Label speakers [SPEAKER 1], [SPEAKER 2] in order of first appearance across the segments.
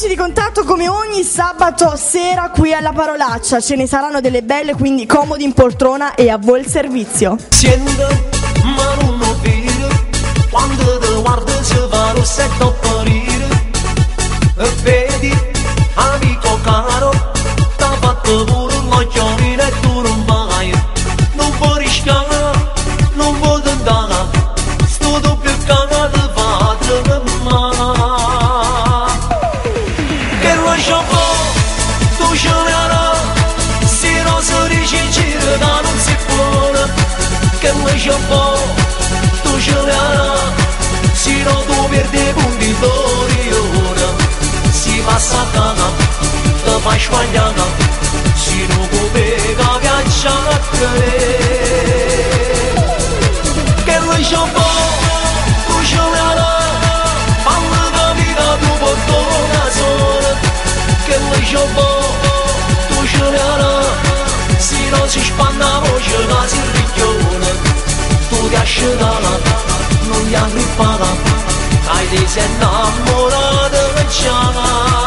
[SPEAKER 1] amici di Contatto, come ogni sabato sera qui alla Parolaccia ce ne saranno delle belle, quindi comodi in poltrona e a voi il servizio.
[SPEAKER 2] Siendo, ma non lo vedo, quando ti guardo si fa rossetto a parire. E vedi, amico caro, t'ha fatto pure un occhiolino e tu non vai. Non puoi rischiare, non puoi tentare, sto doppio cane ti fa tremare. Che lascia fuori, tu ce l'hai, se non si dice gira da non si può. Che lascia fuori, tu ce l'hai, se non tu perdi punti d'orione. Si passa a cana, te fai sbagliare, se non come piaccia a credere. Che lascia fuori, tu ce l'hai, fanno capire tu portona sola. Che lascia fuori, tu ce l'hai, se non si spanna la voce che si richione. Tu ti asciugala, non ti agrippala, hai ti sei innamorata che c'ha.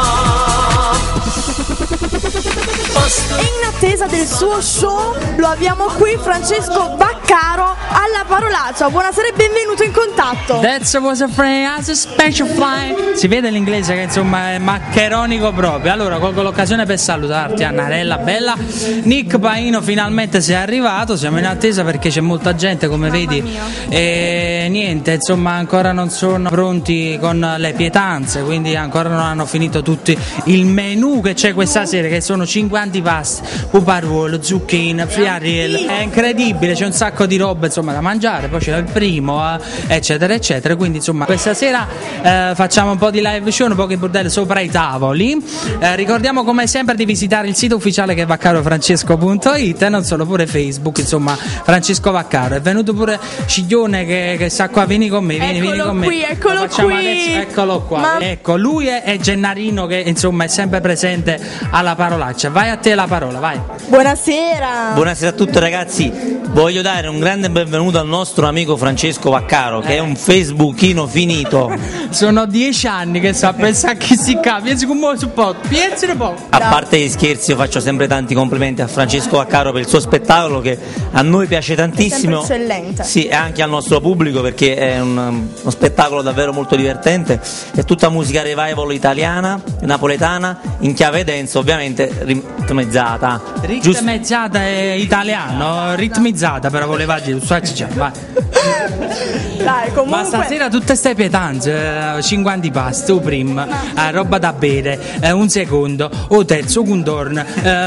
[SPEAKER 1] E in attesa del suo show lo abbiamo qui Francesco Vaccaro alla Parolaccia. Buonasera e benvenuto in Contatto.
[SPEAKER 3] That was a friend, as a special fly. Si vede l'inglese che insomma è maccheronico proprio. Allora colgo l'occasione per salutarti Annarella bella. Nick Paino finalmente sei arrivato, siamo in attesa perché c'è molta gente come vedi e niente, insomma ancora non sono pronti con le pietanze, quindi ancora non hanno finito tutti il menù che c'è questa sera, che sono 5 antipasti, puparuolo, zucchine, friariel, è incredibile, c'è un sacco di roba insomma da mangiare, poi c'è il primo eccetera eccetera, quindi insomma questa sera facciamo un po' di live show, un po' di bordello sopra i tavoli. Ricordiamo come sempre di visitare il sito ufficiale che è vaccarofrancesco.it e non solo, pure Facebook, insomma Francesco Vaccaro. È venuto pure Ciglione che sta qua, vieni con me, vieni con me.
[SPEAKER 1] Eccolo qui.
[SPEAKER 3] Adesso, eccolo qua. Ecco, lui è Gennarino che insomma è sempre presente alla Parolaccia. Vai a te la parola, vai.
[SPEAKER 1] Buonasera.
[SPEAKER 4] Buonasera a tutti ragazzi, voglio dare un grande benvenuto al nostro amico Francesco Vaccaro che è un facebookino finito.
[SPEAKER 3] Sono 10 anni che sta a pensare che si capisce con un supporto, piensi un po'.
[SPEAKER 4] A parte gli scherzi, io faccio sempre tanti complimenti a Francesco Vaccaro per il suo spettacolo che a noi piace tantissimo.
[SPEAKER 1] È sempre eccellente.
[SPEAKER 4] Sì, e anche al nostro pubblico perché è uno spettacolo davvero molto divertente. È tutta musica revival italiana, napoletana, in chiave dance, ovviamente ritmizzata.
[SPEAKER 3] Ritmizzata è italiano, ritmizzata però voleva dire, vai.
[SPEAKER 1] Dai, comunque.
[SPEAKER 3] Ma stasera tutte ste pietanze, 5 antipasti, o prima, roba da bere, un secondo, o terzo, contorno,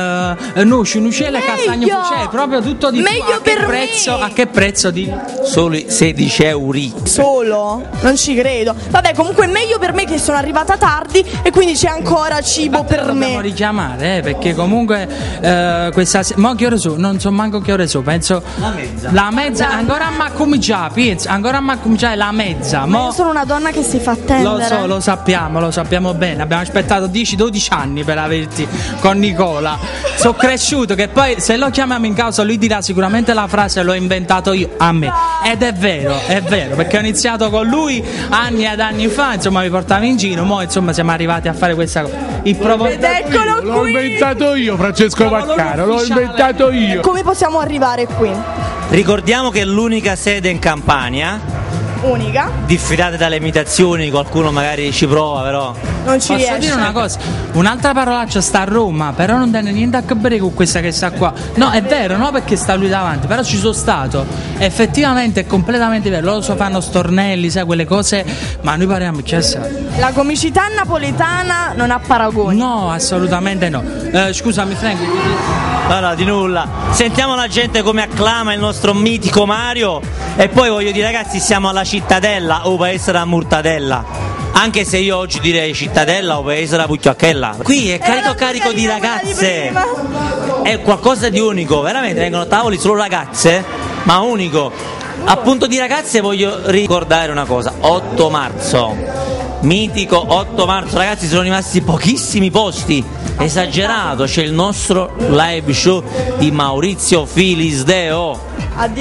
[SPEAKER 3] noci, nucelle, castagno, cioè proprio tutto di
[SPEAKER 1] meglio
[SPEAKER 3] più.
[SPEAKER 1] per
[SPEAKER 3] Prezzo,
[SPEAKER 1] me.
[SPEAKER 3] a che prezzo di?
[SPEAKER 4] Solo 16 euro.
[SPEAKER 1] Solo? Non ci credo. Vabbè, comunque meglio per me che sono arrivata tardi e quindi c'è ancora cibo per me.
[SPEAKER 3] Dobbiamo richiamare, perché comunque questa mo che ore so? Non so manco che ore so, penso la mezza ancora a cominciare, penso, ancora a cominciare la mezza.
[SPEAKER 1] Ma io sono una donna che si fa attendere.
[SPEAKER 3] Lo sappiamo bene, abbiamo aspettato 10-12 anni per averti con Nicola. Sono cresciuto che poi se lo chiamiamo in causa lui dirà sicuramente la frase l'ho inventato io a me. Ed è vero, perché ho iniziato con lui anni ed anni fa, insomma mi portava in giro, mo insomma siamo arrivati a fare questa cosa.
[SPEAKER 1] Ed eccolo qui.
[SPEAKER 5] L'ho inventato io, Francesco Vaccaro, l'ho inventato io.
[SPEAKER 1] Come possiamo arrivare qui?
[SPEAKER 4] Ricordiamo che è l'unica sede in Campania.
[SPEAKER 1] Unica.
[SPEAKER 4] Diffidate dalle imitazioni, qualcuno magari ci prova, però
[SPEAKER 1] Non ci
[SPEAKER 3] Posso
[SPEAKER 1] riesce.
[SPEAKER 3] dire una cosa? Un'altra parolaccia sta a Roma, però non tiene niente a che vedere con questa che sta qua. No, è vero, no perché sta lui davanti, però ci sono stato. Effettivamente è completamente vero. Loro fanno stornelli, sai, quelle cose, ma noi parliamo che sa.
[SPEAKER 1] La comicità napoletana non ha paragoni.
[SPEAKER 3] No, assolutamente no. Scusami Frank.
[SPEAKER 4] allora, di nulla. Sentiamo la gente come acclama il nostro mitico Mario. E poi voglio dire ragazzi, siamo alla Cittadella o paese della Murtadella. Anche se io oggi direi Cittadella o paese della Pucciacchella. Qui è carico di ragazze. È qualcosa di unico, veramente vengono a tavoli solo ragazze, ma unico. Appunto di ragazze voglio ricordare una cosa, 8 marzo, mitico 8 marzo, ragazzi, sono rimasti pochissimi posti, esagerato, c'è il nostro live show di Maurizio Filisdeo.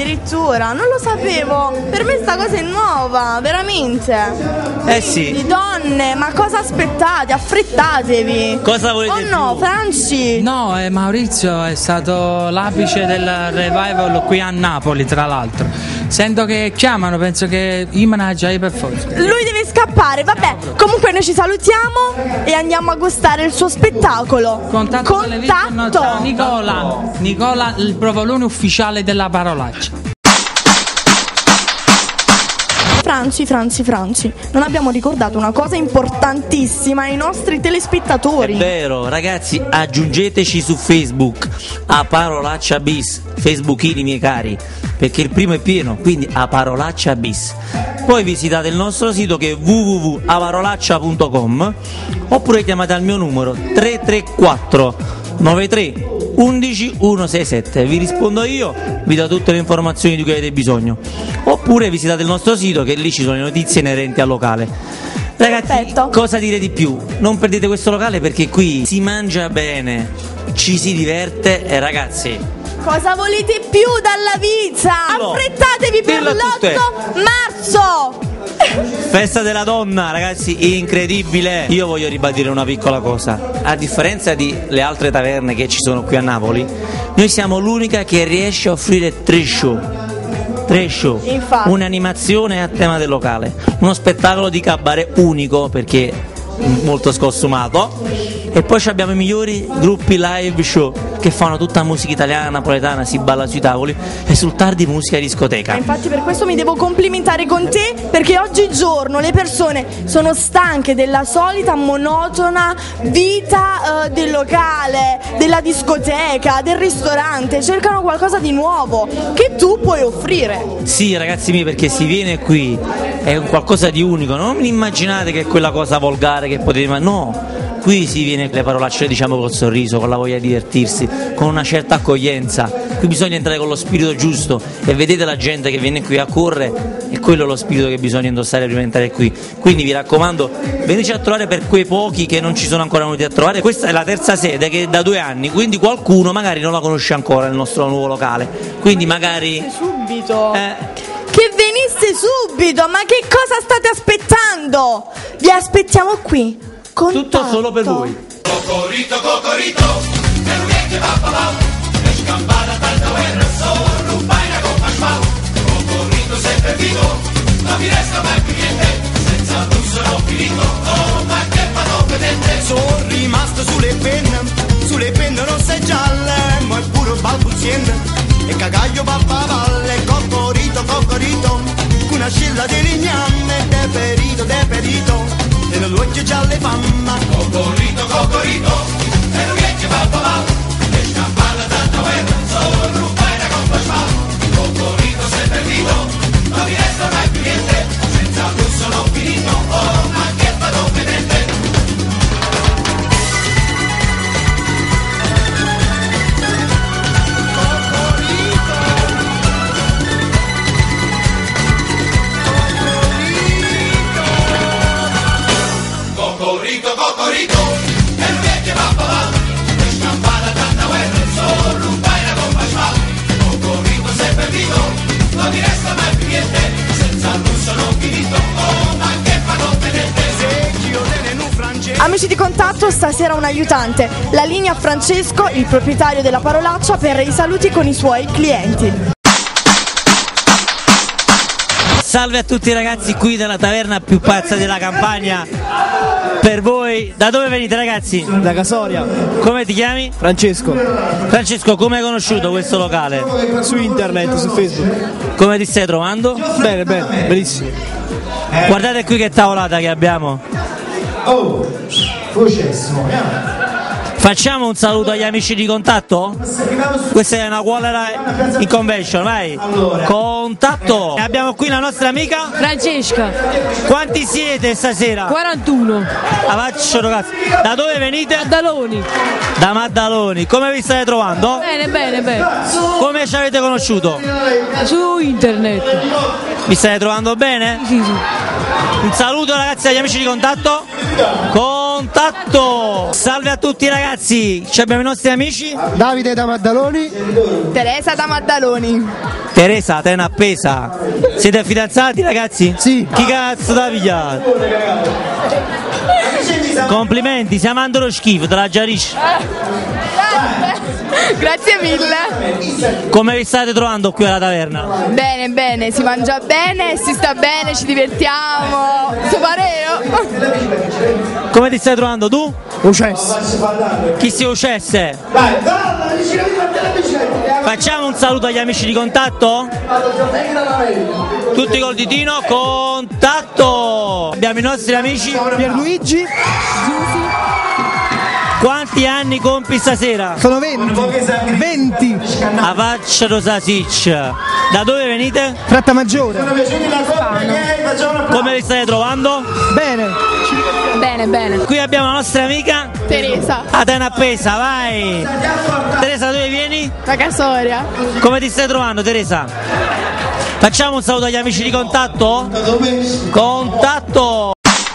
[SPEAKER 1] Addirittura, non lo sapevo, per me sta cosa è nuova, veramente.
[SPEAKER 4] Eh sì.
[SPEAKER 1] Di donne donne, ma cosa aspettate? Affrettatevi.
[SPEAKER 4] Cosa volete
[SPEAKER 1] Oh no,
[SPEAKER 4] più?
[SPEAKER 1] Franci.
[SPEAKER 3] No, Maurizio è stato l'apice del revival qui a Napoli, tra l'altro. Sento che chiamano, penso che Imanaggia per forza.
[SPEAKER 1] Lui deve scappare, vabbè. Comunque noi ci salutiamo e andiamo a gustare il suo spettacolo.
[SPEAKER 3] Contatto Television, no, ciao, Nicola, il provolone ufficiale della parolaccia.
[SPEAKER 1] Franci, non abbiamo ricordato una cosa importantissima ai nostri telespettatori.
[SPEAKER 4] È vero, ragazzi, aggiungeteci su Facebook a Parolaccia Bis, Facebookini miei cari, perché il primo è pieno, quindi a Parolaccia Bis. Poi visitate il nostro sito che è www.aparolaccia.com oppure chiamate al mio numero 334 93 11 167, vi rispondo io, vi do tutte le informazioni di cui avete bisogno, oppure visitate il nostro sito che lì ci sono le notizie inerenti al locale. Ragazzi,
[SPEAKER 1] perfetto.
[SPEAKER 4] Cosa dire di più? Non perdete questo locale perché qui si mangia bene, ci si diverte e ragazzi,
[SPEAKER 1] cosa volete più dalla vita?
[SPEAKER 4] Dillo.
[SPEAKER 1] Affrettatevi per
[SPEAKER 4] Dillo a tutte.
[SPEAKER 1] l'8 marzo.
[SPEAKER 4] festa della donna, ragazzi, incredibile. Io voglio ribadire una piccola cosa: a differenza delle altre taverne che ci sono qui a Napoli, noi siamo l'unica che riesce a offrire tre show,
[SPEAKER 1] Infatti.
[SPEAKER 4] un'animazione a tema del locale, uno spettacolo di cabaret unico perché molto scostumato, e poi abbiamo i migliori gruppi live show che fanno tutta musica italiana, napoletana, si balla sui tavoli e sul tardi musica e discoteca.
[SPEAKER 1] Infatti per questo mi devo complimentare con te, perché oggigiorno le persone sono stanche della solita monotona vita del locale, della discoteca, del ristorante, cercano qualcosa di nuovo che tu puoi offrire.
[SPEAKER 4] Sì, ragazzi miei, perché si viene qui è un qualcosa di unico, non immaginate che è quella cosa volgare che potete, ma no, qui si viene le parolacce, diciamo, col sorriso, con la voglia di divertirsi, con una certa accoglienza. Qui bisogna entrare con lo spirito giusto e vedete la gente che viene qui a correre, è quello lo spirito che bisogna indossare prima di entrare qui. Quindi vi raccomando, veniteci a trovare per quei pochi che non ci sono ancora venuti a trovare. Questa è la terza sede che è da 2 anni, quindi qualcuno magari non la conosce ancora, il nostro nuovo locale, quindi magari
[SPEAKER 1] Subito. Che venisse subito, ma che cosa state aspettando? Vi aspettiamo qui.
[SPEAKER 4] tutto
[SPEAKER 1] Contatto.
[SPEAKER 4] solo per voi.
[SPEAKER 2] Cocorito, cocorito, e lui è che va papà, e scampata tanta guerra, solo rubaina con pasquale. Cocorito sei perdido, non mi resta mai più niente, senza tu sono finito, oh ma che vado vedente.
[SPEAKER 6] Sono rimasto sulle penne rosse e gialle, ma è pure balbuziente, e cagaglio pappavalle, cocorito, cocorito, una scilla di ligname, deperito, nelle luce gialle famma.
[SPEAKER 2] Cocorito, cocorito, e lui è che va papà, e scampata tanta guerra, solo rubaina con pasquale. Cocorito sei perdido, non mi resta mai più niente, senza tu sono finito, oh ma che vado vedente. Cocorito, cocorito, e lui è che va papà, e scampata tanta guerra, solo rubaina con pasquale. Cocorito sei perdido, non mi resta mai più niente, senza tu sono finito, oh ma che vado vedente.
[SPEAKER 6] Se io tene un francese.
[SPEAKER 1] Amici di Contatto, stasera un aiutante. La linea Francesco, il proprietario della parolaccia, per i saluti con i suoi clienti.
[SPEAKER 4] Salve a tutti ragazzi, qui dalla taverna più pazza della campagna. Per voi, da dove venite ragazzi?
[SPEAKER 7] Da Casoria,
[SPEAKER 4] Come ti chiami?
[SPEAKER 7] Francesco,
[SPEAKER 4] Francesco, come hai conosciuto questo locale?
[SPEAKER 7] su internet, su Facebook.
[SPEAKER 4] Come ti stai trovando?
[SPEAKER 7] Bene, benissimo.
[SPEAKER 4] Guardate qui che tavolata che abbiamo. Facciamo un saluto agli amici di Contatto? Questa è una Qualera in convention, vai. Contatto. E abbiamo qui la nostra amica.
[SPEAKER 8] Francesca,
[SPEAKER 4] Quanti siete stasera?
[SPEAKER 8] 41,
[SPEAKER 4] Ah, faccio, ragazzi. Da dove venite?
[SPEAKER 8] Maddaloni.
[SPEAKER 4] Da Maddaloni. Come vi state trovando?
[SPEAKER 8] Bene,
[SPEAKER 4] Come ci avete conosciuto?
[SPEAKER 8] su internet.
[SPEAKER 4] Vi state trovando bene?
[SPEAKER 8] Sì.
[SPEAKER 4] Un saluto ragazzi agli amici di Contatto. Contatto. Salve a tutti ragazzi. Ci abbiamo i nostri amici.
[SPEAKER 7] Davide da Maddaloni.
[SPEAKER 1] Teresa da Maddaloni.
[SPEAKER 4] Teresa, te ne appesa. Siete fidanzati ragazzi?
[SPEAKER 7] Sì.
[SPEAKER 4] Chi cazzo da pigliare? Complimenti, stiamo andando lo schifo, te la giarisci.
[SPEAKER 9] Grazie mille.
[SPEAKER 4] Come vi state trovando qui alla taverna?
[SPEAKER 9] Bene, bene, si mangia bene, si sta bene, ci divertiamo. Tuo parere?
[SPEAKER 4] Come ti stai trovando tu?
[SPEAKER 7] Ucesse.
[SPEAKER 4] Chi si uccesse? Facciamo un saluto agli amici di Contatto? Tutti col ditino, Contatto! Abbiamo i nostri amici.
[SPEAKER 7] Pierluigi.
[SPEAKER 4] Quanti anni compi stasera?
[SPEAKER 7] Sono 20.
[SPEAKER 4] A faccia Rosasic. Da dove venite?
[SPEAKER 7] Frattamaggiore.
[SPEAKER 4] Come vi state trovando?
[SPEAKER 7] Bene.
[SPEAKER 9] Bene, bene.
[SPEAKER 4] Qui abbiamo la nostra amica
[SPEAKER 9] Teresa,
[SPEAKER 4] Atena Appesa, vai! Teresa, da dove vieni?
[SPEAKER 9] da Casoria.
[SPEAKER 4] Come ti stai trovando, Teresa? Facciamo un saluto agli amici di Contatto? Contatto!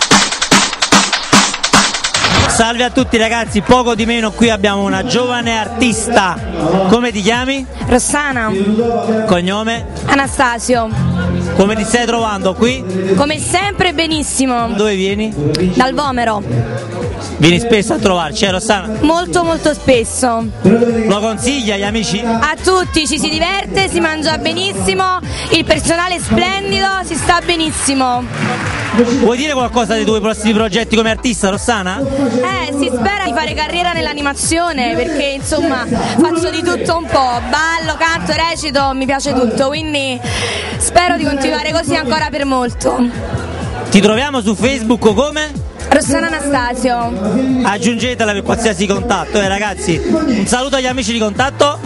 [SPEAKER 4] Salve a tutti ragazzi, poco di meno qui abbiamo una giovane artista. Come ti chiami?
[SPEAKER 10] Rossana.
[SPEAKER 4] Cognome?
[SPEAKER 10] Anastasio.
[SPEAKER 4] Come ti stai trovando qui?
[SPEAKER 10] Come sempre benissimo.
[SPEAKER 4] Dove vieni?
[SPEAKER 10] Dal Vomero.
[SPEAKER 4] Vieni spesso a trovarci, Rossana?
[SPEAKER 10] Molto molto spesso.
[SPEAKER 4] Lo consigli agli amici?
[SPEAKER 10] A tutti, ci si diverte, si mangia benissimo, il personale è splendido, si sta benissimo.
[SPEAKER 4] Vuoi dire qualcosa dei tuoi prossimi progetti come artista, Rossana?
[SPEAKER 10] Si spera di fare carriera nell'animazione perché insomma faccio di tutto un po', ballo, canto, recito, mi piace tutto, quindi spero di continuare così ancora per molto.
[SPEAKER 4] Ti troviamo su Facebook come?
[SPEAKER 10] Rossana Anastasio.
[SPEAKER 4] Aggiungetela per qualsiasi contatto, ragazzi. Un saluto agli amici di Contatto.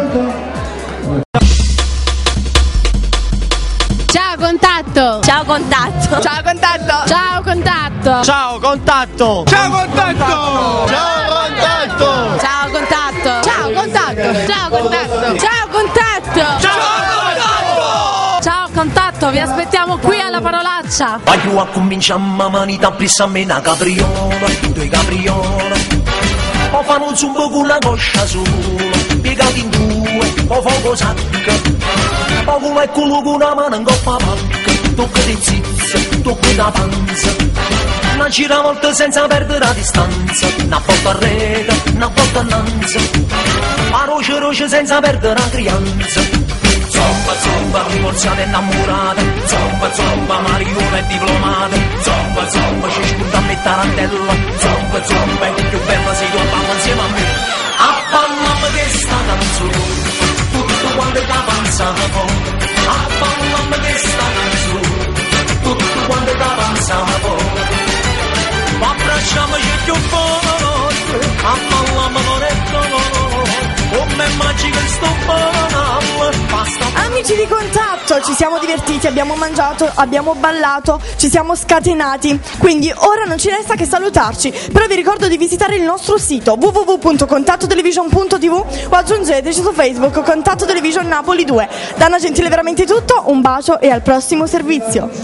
[SPEAKER 9] Ciao Contatto.
[SPEAKER 10] Ciao Contatto.
[SPEAKER 9] Ciao Contatto. Ciao Contatto.
[SPEAKER 7] Ciao Contatto.
[SPEAKER 6] Ciao Contatto!
[SPEAKER 10] Ciao Contatto.
[SPEAKER 9] Ciao Contatto. Ciao Contatto. Ciao Contatto.
[SPEAKER 8] Ciao Contatto, vi aspettiamo qui alla parolaccia.
[SPEAKER 2] Voglio a cominciare a manita pressa a me una capriola, due capriola. O fanno un zumbo con una coscia sola, piegati in due, o fuoco sacca. O come il culo con una mano in coppa pacca, tocca di zizza, tocca da panza. Una giravolta senza perdere la distanza, una volta a rete, una volta annanza. A roce senza perdere la crianza. Zomba, zomba, divorziata e innamorata. Zomba, zomba, Mariona è diplomata. Zomba, zomba, ci sputa a me tarantella. Zomba, zomba, è più bella se io ballo insieme a me. A ballare che sta canzone, tutto quanto da panza fuori. A ballare che sta canzone, tutto quanto da panza fuori. Ma abbracciamoci più forte, a ballare non è come magica sto banale, basta.
[SPEAKER 1] Amici di Contatto, ci siamo divertiti, abbiamo mangiato, abbiamo ballato, ci siamo scatenati. Quindi ora non ci resta che salutarci. Però vi ricordo di visitare il nostro sito www.contattotelevision.tv o aggiungeteci su Facebook Contatto Television Napoli 2. Da una gentile veramente tutto, un bacio e al prossimo servizio.